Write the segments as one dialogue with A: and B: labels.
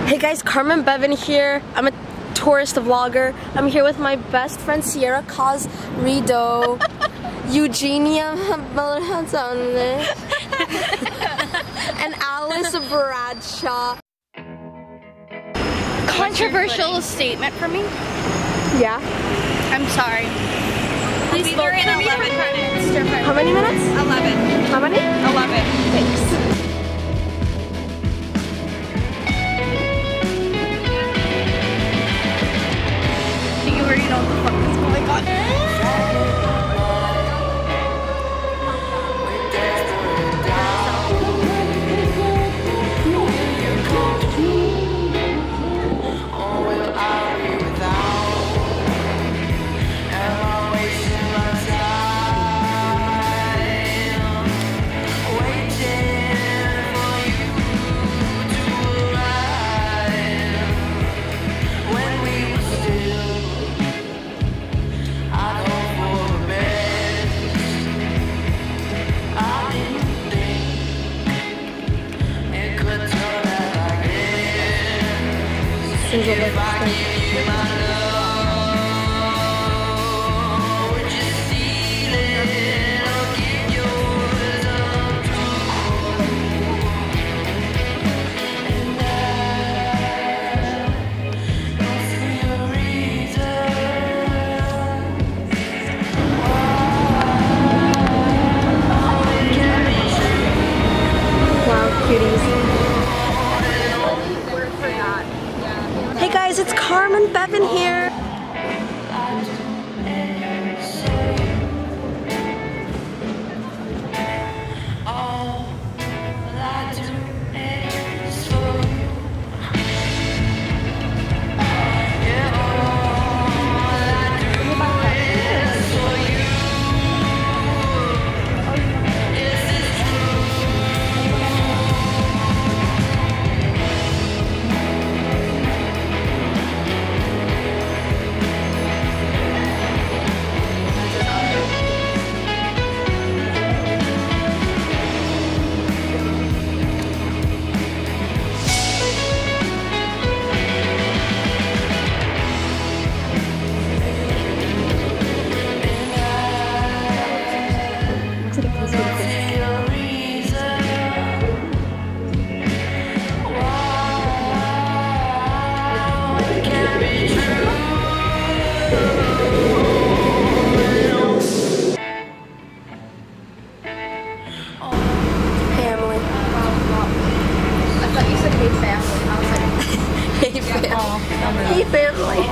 A: Hey guys, Carmen Bevan here. I'm a tourist vlogger. I'm here with my best friend Sierra Cosrido, Eugenia and Alice Bradshaw.
B: Controversial statement for me?
A: Yeah?
B: I'm sorry. Please vote for me. 11 minutes.
A: How many minutes?
B: 11.
A: How many?
B: 11.
A: Thanks.
B: You already know what the fuck is going on.
A: Hey guys, it's Carmen Bevan here. Hey family.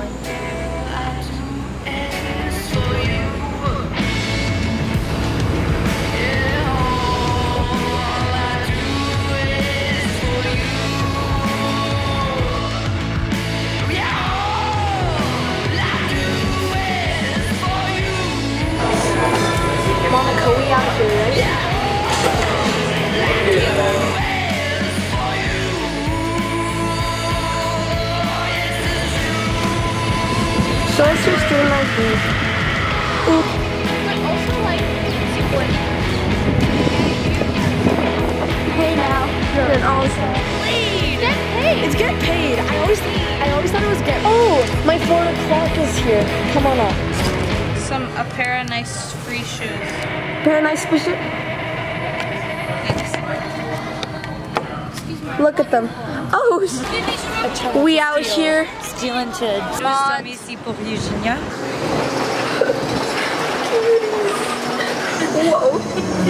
A: Mama, can we out here, right? Yeah. Show us your streamline feed. Ooh.
B: But also like support.
A: Hey now. You're awesome.
B: Get paid.
A: It's get paid. I always thought it was get. Oh, my 4 o'clock is here. Come on up.
B: A pair of nice free shoes.
A: Pair of nice free shoes. Look at them. Oh, we out here.
C: Stealing to ici pour Eugenia.